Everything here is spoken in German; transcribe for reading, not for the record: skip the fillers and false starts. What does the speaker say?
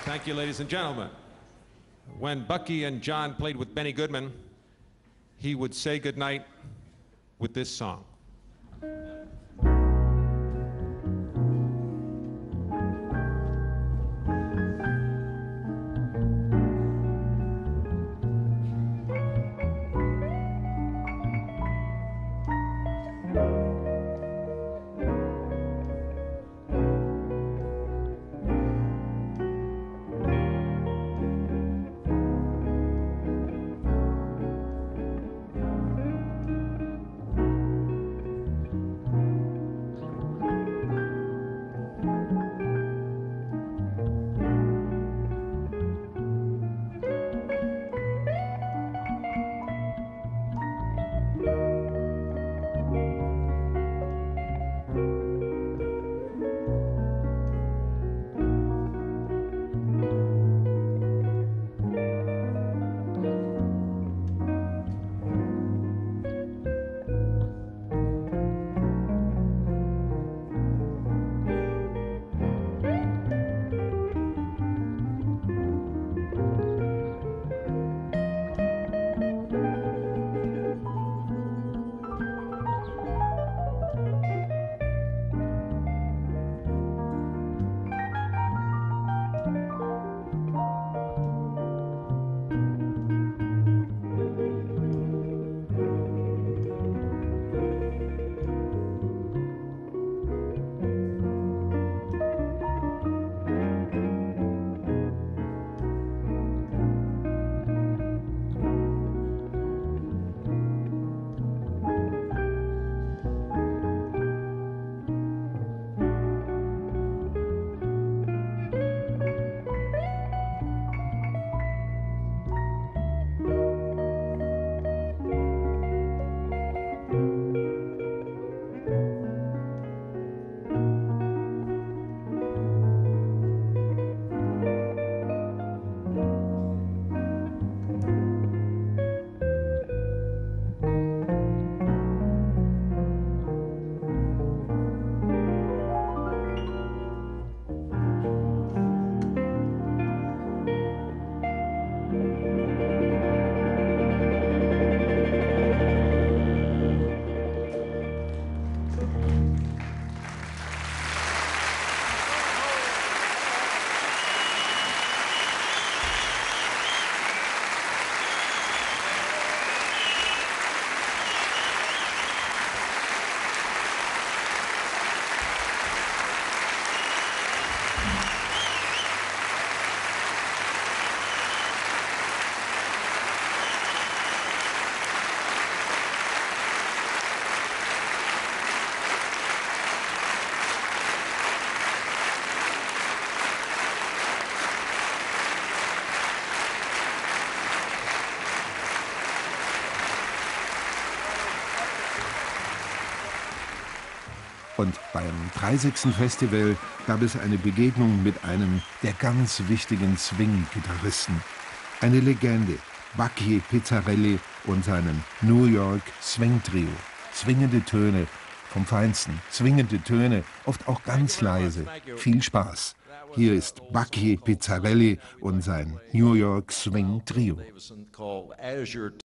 Thank you, ladies and gentlemen. When Bucky and John played with Benny Goodman, he would say goodnight with this song. Und beim 30. Festival gab es eine Begegnung mit einem der ganz wichtigen Swing-Gitarristen. Eine Legende, Bucky Pizzarelli und seinem New York Swing Trio. Swingende Töne vom Feinsten, swingende Töne, oft auch ganz leise. Viel Spaß. Hier ist Bucky Pizzarelli und sein New York Swing Trio.